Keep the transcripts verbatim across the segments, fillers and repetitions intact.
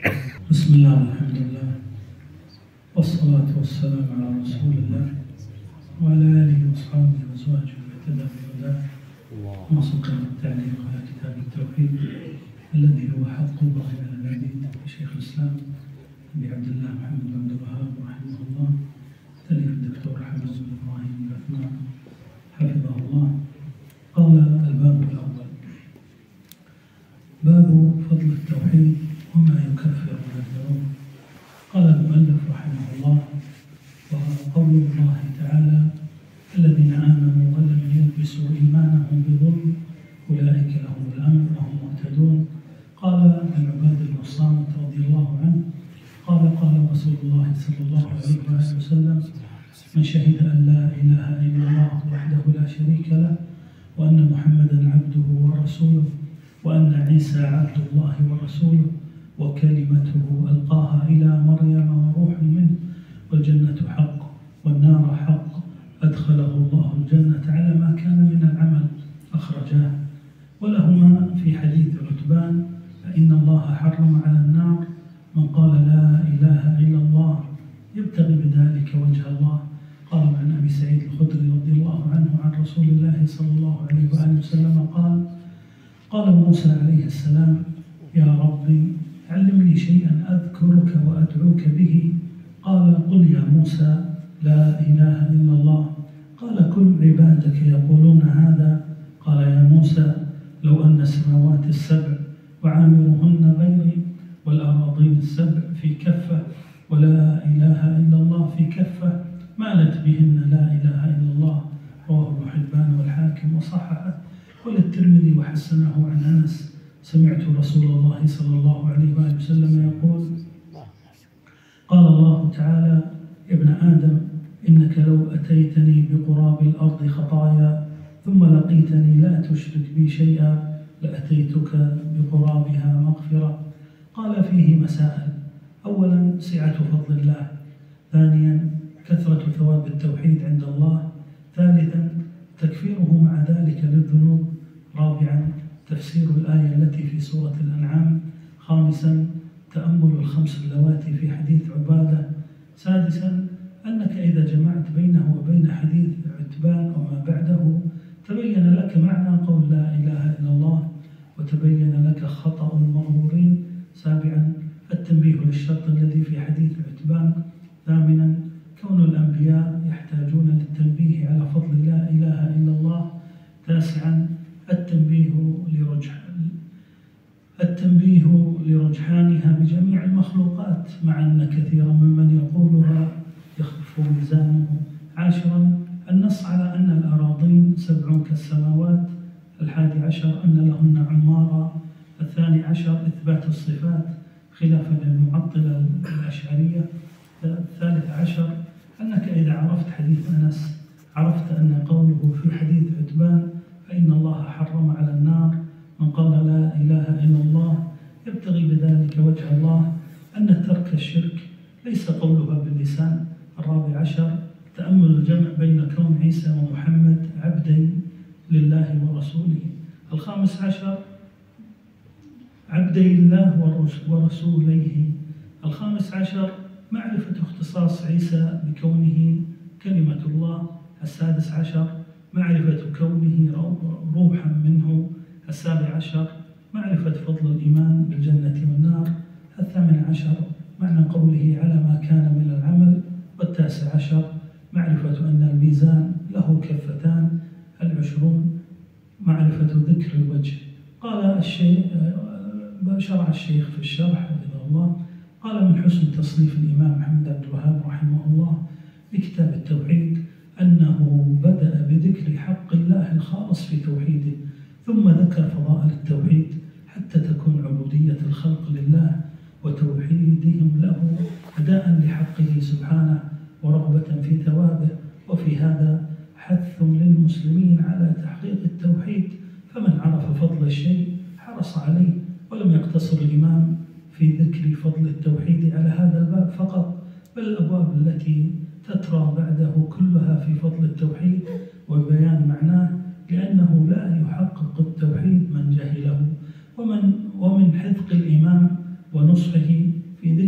بسم الله والحمد لله والصلاة والسلام على رسول الله وعلى آله وأصحابه وأزواجه واهتدى بهداه وما سقط التعليق على كتاب التوحيد الذي هو حق الله على العبيد شيخ الإسلام أبي عبد الله محمد بن عبد الوهاب رحمه الله، تأليف الدكتور حمد بن إبراهيم العثمان حفظه الله. قال: الباب الأول باب فضل التوحيد وما يكفر من الذنوب. قال المؤلف رحمه الله: وقول الله تعالى: الذين آمنوا ولم يلبسوا إيمانهم بظلم أولئك لهم الأمن وهم مهتدون. قال عن عبادة بن الصامت رضي الله عنه قال: قال رسول الله صلى الله عليه وسلم: من شهد أن لا إله إلا الله وحده لا شريك له وأن محمدا عبده ورسوله وأن عيسى عبد الله ورسوله وكلمته ألقاها إلى مريم وروح منه والجنة حق والنار حق أدخله الله الجنة على ما كان من العمل أخرجاه. ولهما في حديث عتبان: فإن الله حرم على النار من قال لا إله إلا الله يبتغي بذلك وجه الله. قال عن أبي سعيد الخدري رضي الله عنه عن رسول الله صلى الله عليه وآله وسلم قال: قال موسى عليه السلام: يا ربي علمني شيئا أذكرك وأدعوك به. قال: قل يا موسى لا إله إلا الله. قال: كل عبادك يقولون هذا. قال: يا موسى لو أن السماوات السبع وعامرهن غيري والأراضين السبع في كفة ولا إله إلا الله في كفة مالت بهن لا إله إلا الله. رواه ابن حبان والحاكم وصححه وللترمذي وحسنه عن أنس: سمعت رسول الله صلى الله عليه وآله وسلم يقول: قال الله تعالى: يا ابن آدم إنك لو أتيتني بقراب الأرض خطايا ثم لقيتني لا تشرك بي شيئا لأتيتك بقرابها مغفرة. قال: فيه مسائل: أولا سعة فضل الله، ثانيا كثرة ثواب التوحيد عند الله، ثالثا تكفيره مع ذلك للذنوب، رابعا تفسير الآية التي في سورة الأنعام، خامسا تأمل الخمس اللواتي في حديث عبادة، سادسا أنك إذا جمعت بينه وبين حديث عتبان وما بعده تبين لك معنى قول لا إله إلا الله وتبين لك خطأ المغرورين، سابعا التنبيه للشرط الذي في حديث عتبان، ثامنا كون الأنبياء يحتاجون للتنبيه على فضل لا إله إلا الله، تاسعا التنبيه لرجح التنبيه لرجحانها بجميع المخلوقات مع أن كثيرا ممن يقولها يخف ميزانه، عاشرا النص على أن الأراضين سبع كالسماوات، الحادي عشر أن لهن عمارة، الثاني عشر إثبات الصفات خلافا للمعطلة الأشعرية، الثالث عشر أنك إذا عرفت حديث أنس عرفت أن قوله في حديث عتبان: فإن الله حرم على النار من قال لا إله إلا الله يبتغي بذلك وجه الله، أن ترك الشرك ليس قولها باللسان. الرابع عشر تأمل الجمع بين كون عيسى ومحمد عبدين لله ورسوله. الخامس عشر عبدي الله ورسوليه. الخامس عشر معرفة اختصاص عيسى بكونه كلمة الله. السادس عشر معرفة كونه روحا منه. السابع عشر معرفة فضل الإيمان بالجنة والنار. الثامن عشر معنى قوله على ما كان من العمل. والتاسع عشر معرفة أن الميزان له كفتان. العشرون معرفة ذكر الوجه. قال الشيخ شرع الشيخ في الشرح رحمه الله قال: من حسن تصنيف الإمام محمد بن عبد الوهاب رحمه الله لكتاب التوحيد أنه بدأ بذكر حق الله الخالص في توحيده، ثم ذكر فضائل التوحيد حتى تكون عبودية الخلق لله وتوحيدهم له أداء لحقه سبحانه ورغبة في ثوابه. وفي هذا حث للمسلمين على تحقيق التوحيد، فمن عرف فضل الشيء حرص عليه، ولم يقتصر الإمام في ذكر فضل التوحيد على هذا الباب فقط، بل الأبواب التي تترى بعده كلها في فضل التوحيد وبيان معناه، لأنه لا يحقق التوحيد من جهله. ومن ومن حذق الإمام ونصحه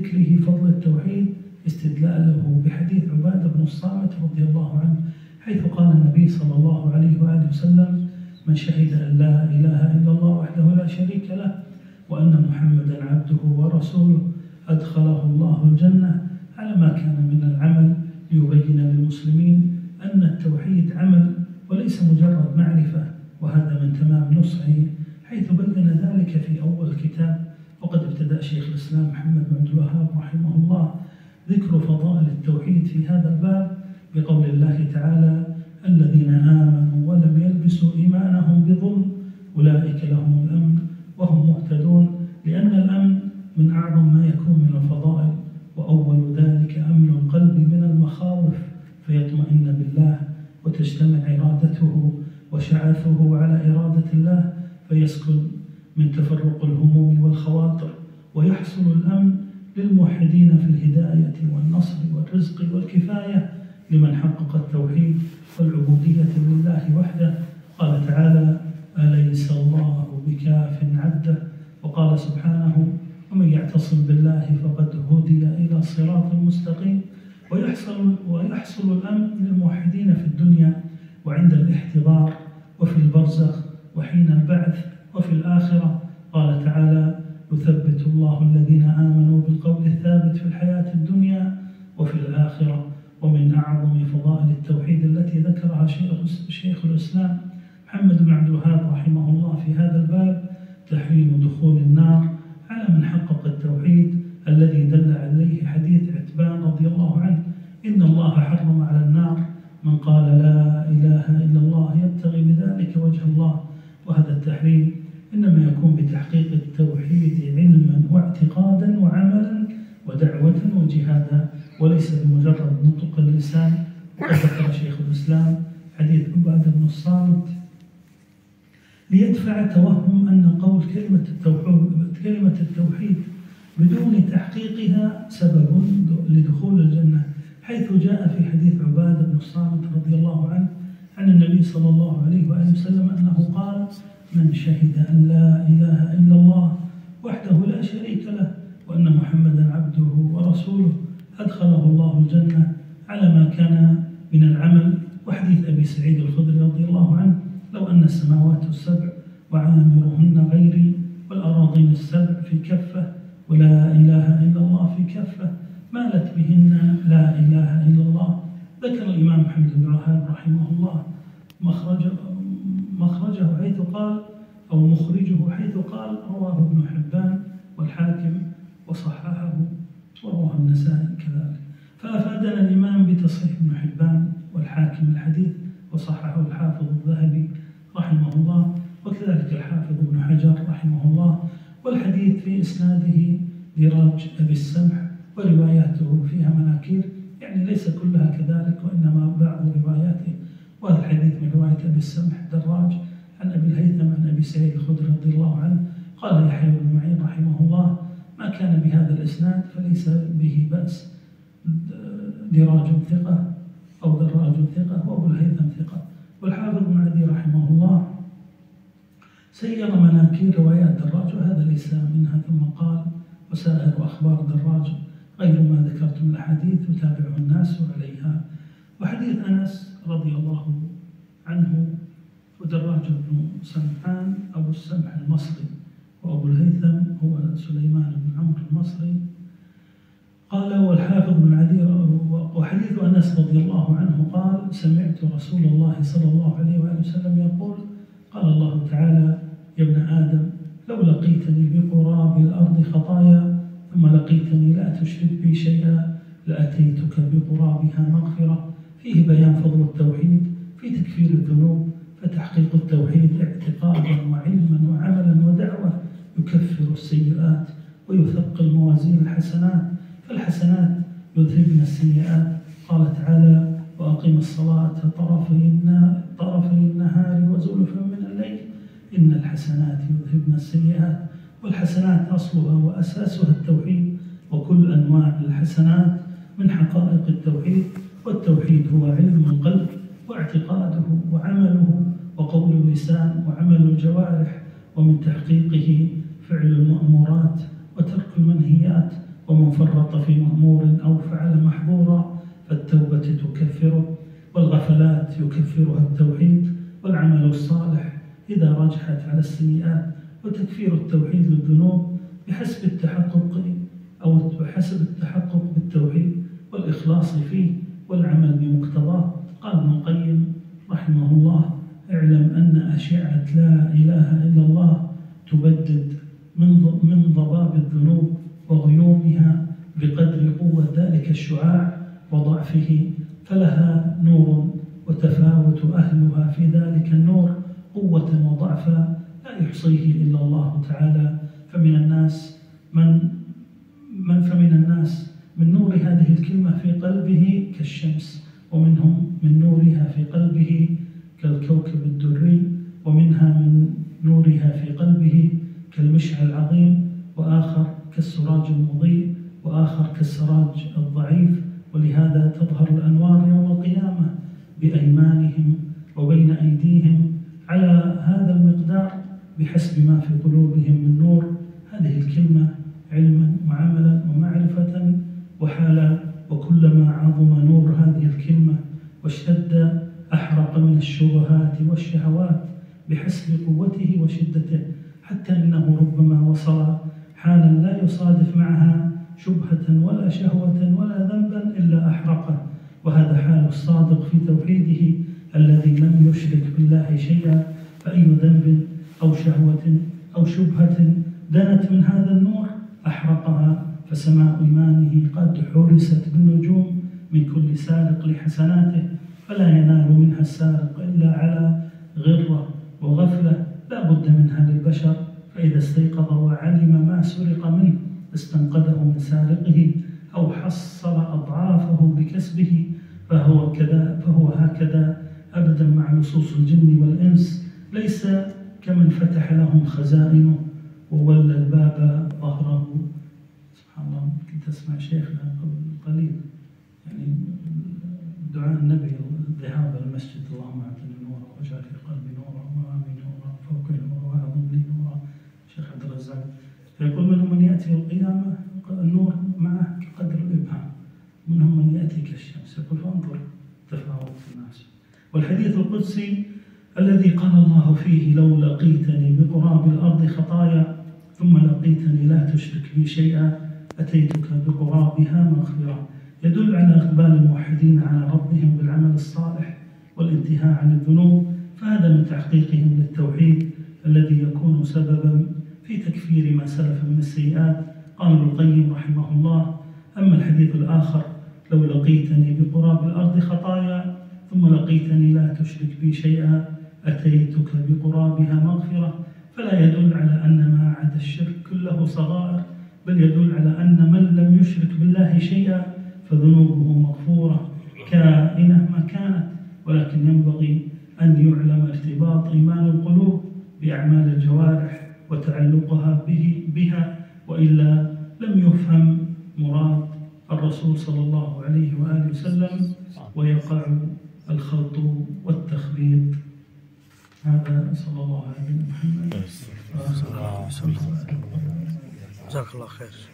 ذكره فضل التوحيد استدلاله بحديث عبادة بن الصامت رضي الله عنه، حيث قال النبي صلى الله عليه وآله وسلم: من شهد أن لا إله إلا الله وحده لا شريك له وأن محمدا عبده ورسوله أدخله الله الجنة على ما كان من العمل، ليبين للمسلمين أن التوحيد عمل وليس مجرد معرفة، وهذا من تمام نصحه حيث بين ذلك في أول الكتاب. وقد ابتدأ شيخ الإسلام محمد بن عبد الوهاب رحمه الله ذكر فضائل التوحيد في هذا الباب بقول الله تعالى: الذين آمنوا ولم يلبسوا إيمانهم بظلم أولئك لهم الأمن وهم مهتدون، لأن الأمن من أعظم ما يكون من الفضائل، وأول ذلك أمن القلب من المخاوف فيطمئن بالله وتجتمع إرادته وشعثه على إرادة الله فيسكن من تفرق الهموم والخواطر، ويحصل الأمن للموحدين في الهداية والنصر والرزق والكفاية لمن حقق التوحيد والعبودية لله وحده. قال تعالى: أليس الله بكاف عبده؟ وقال سبحانه: ومن يعتصم بالله فقد هدي إلى صراط مستقيم. ويحصل, ويحصل الأمن للموحدين في الدنيا وعند الاحتضار وفي البرزخ وحين البعث وفي الآخرة. قال تعالى: يثبت الله الذين آمنوا بالقول الثابت في الحياة الدنيا وفي الآخرة. ومن أعظم فضائل التوحيد التي ذكرها شيخ الإسلام محمد بن عبد الوهاب رحمه الله في هذا الباب تحريم دخول النار على من حقق التوحيد، الذي دل عليه حديث عتبان رضي الله عنه: إن الله حرم على النار من قال لا إله إلا الله يبتغي بذلك وجه الله. وهذا التحريم إنما يكون بتحقيق التوحيد علما واعتقادا وعملا ودعوة وجهادا، وليس بمجرد نطق اللسان. وقد ذكر شيخ الإسلام حديث عبادة بن الصامت ليدفع توهم أن قول كلمة التوحيد, كلمة التوحيد بدون تحقيقها سبب لدخول الجنة، حيث جاء في حديث عبادة بن الصامت رضي الله عنه عن النبي صلى الله عليه وآله وسلم أنه قال: من شهد أن لا إله إلا الله وحده لا شريك له وأن محمدا عبده ورسوله أدخله الله الجنة على ما كان من العمل. وحديث أبي سعيد الخدري رضي الله عنه: لو أن السماوات السبع وعامرهن غيري والأراضين السبع في كفة ولا إله إلا الله في كفة مالت بهن لا إله إلا الله. ذكر الإمام محمد بن الوهاب رحمه الله مخرجه, مخرجه حيث قال أو مخرجه حيث قال: رواه ابن حبان والحاكم وصححه ورواه النسائي كذلك. فأفادنا الإمام بتصحيح ابن حبان والحاكم الحديث وصححه الحافظ الذهبي رحمه الله، وكذلك الحافظ ابن حجر رحمه الله. والحديث في إسناده دراج أبي السمح ورواياته فيها مناكير، يعني ليس كلها كذلك وإنما بعض رواياته. وهذا الحديث من رواية أبي السمح دراج عن أبي الهيثم عن أبي سعيد الخدري رضي الله عنه قال يحيى بن معين رحمه الله: ما كان بهذا الإسناد فليس به بأس، دراج ثقة أو دراج ثقة وأبو الهيثم ثقة. والحافظ بن عدي رحمه الله سير مناكير روايات دراج وهذا ليس منها، ثم قال: وسائر أخبار دراج غير ما ذكرت من الحديث يتابعه الناس عليها. وحديث أنس رضي الله عنه: ودراج بن سمحان أبو السمح المصري، وأبو الهيثم هو سليمان بن عمرو المصري. قال: والحافظ بن عدي: وحديث أنس رضي الله عنه قال: سمعت رسول الله صلى الله عليه وآله وسلم يقول: قال الله تعالى: يا ابن آدم لو لقيتني بقراب الأرض خطايا ثم لقيتني لا تشرك بي شيئا لأتيتك بقرابها مغفرة. فيه بيان فضل التوحيد في تكفير الذنوب، فتحقيق التوحيد اعتقادا وعلما وعملا ودعوة يكفر السيئات ويثقل موازين الحسنات، فالحسنات يذهبن السيئات. قال تعالى: وأقم الصلاة طرفي النهار وزلفا من الليل إن الحسنات يذهبن السيئات. والحسنات أصلها وأساسها التوحيد، وكل أنواع الحسنات من حقائق التوحيد. والتوحيد هو علم القلب واعتقاده وعمله وقول اللسان وعمل الجوارح، ومن تحقيقه فعل المأمورات وترك المنهيات، ومن فرط في مأمور أو فعل محظورا فالتوبة تكفره، والغفلات يكفرها التوحيد، والعمل الصالح إذا رجحت على السيئات. وتكفير التوحيد للذنوب بحسب التحقق أو بحسب التحقق بالتوحيد والإخلاص فيه والعمل بمقتضاه. قال ابن القيم رحمه الله: اعلم أن أشعة لا إله إلا الله تبدد من ضباب الذنوب وغيومها بقدر قوة ذلك الشعاع وضعفه، فلها نور وتفاوت أهلها في ذلك النور قوة وضعفا لا يحصيه إلا الله تعالى. فمن الناس من من فمن الناس من نور هذه الكلمة في قلبه كالشمس، ومنهم من نورها في قلبه كالكوكب الدري، ومنها من نورها في قلبه كالمشعل العظيم، وآخر كالسراج المضيء، وآخر كالسراج الضعيف. ولهذا تظهر الأنوار يوم القيامة بأيمانهم وبين أيديهم على هذا المقدار بحسب ما في قلوبهم من نور. هذه الكلمة علما وعملا ومعرفة وحالا، وكلما عظم نور هذه الكلمة واشتد أحرق من الشبهات والشهوات بحسب قوته وشدته، حتى إنه ربما وصل حالا لا يصادف معها شبهة ولا شهوة ولا ذنبا إلا أحرقه. وهذا حال الصادق في توحيده الذي لم يشرك بالله شيئا، فأي ذنب أو شهوة أو شبهة دنت من هذا النور أحرقها. فسماء إيمانه قد حرست بالنجوم من كل سارق لحسناته، فلا ينال منها السارق إلا على غرة وغفلة لا بد منها للبشر. فإذا استيقظ وعلم ما سرق منه استنقذه من سارقه أو حصل أضعافه بكسبه، فهو كذا فهو هكذا أبدا مع لصوص الجن والإنس، ليس كمن فتح لهم خزائنه وولى الباب ظهره. سبحان الله، كنت أسمع شيخنا قبل قليل يعني دعاء النبي الذهاب إلى المسجد: اللهم أعطني نورا واجعل في قلبي نورا وأمامي نورا فوقي نورا وأعظم لي نورا. شيخ عبد الرزاق فيقول: منهم من يأتي القيامة النور معه كقدر الإبهام، منهم من يأتي كالشمس. يقول: فانظر تفاوت الناس. والحديث القدسي الذي قال الله فيه: لو لقيتني بقراب الأرض خطايا ثم لقيتني لا تشرك بي شيئا أتيتك بقرابها مغفرة، يدل على إقبال الموحدين على ربهم بالعمل الصالح والانتهاء عن الذنوب. فهذا من تحقيقهم للتوحيد الذي يكون سببا في تكفير ما سلف من السيئات. قال ابن القيم رحمه الله: أما الحديث الآخر: لو لقيتني بقراب الأرض خطايا ثم لقيتني لا تشرك بي شيئا أتيتك بقرابها مغفرة، فلا يدل على أن ما عدا الشرك كله صغائر، بل يدل على أن من لم يشرك بالله شيئا فذنوبه مغفورة كائنة ما كانت. ولكن ينبغي أن يعلم ارتباط إيمان القلوب بأعمال الجوارح وتعلقها به بها، وإلا لم يفهم مراد الرسول صلى الله عليه وآله وسلم ويقع الخلط والتخبيط. هذا صلى الله عليه وسلم. جزاك الله خير.